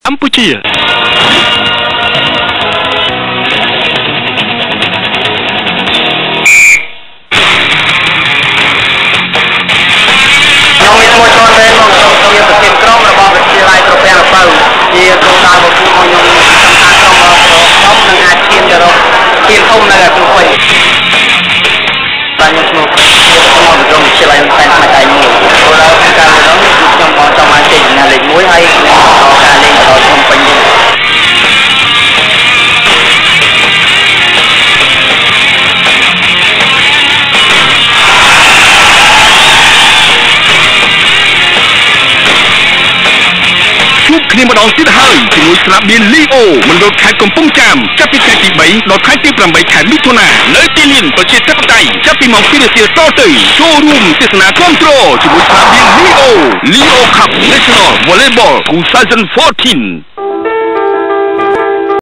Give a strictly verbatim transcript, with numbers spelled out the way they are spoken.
កម្ពុជា គ្នាម្ដងទៀតហើយជាមួយស្លាបៀនលីអូមណ្ឌលខេត្តកំពង់ចាមចាប់ពីថ្ងៃទីបីដល់ថ្ងៃទីប្រាំបីខែមិថុនានៅទីលានប្រជាធិបតេយ្យចាប់ពីម៉ោងពីររសៀលតទៅចូលរួមទស្សនាគាំទ្រជាមួយស្លាបៀនលីអូ Leo Cup National Volleyball twenty fourteen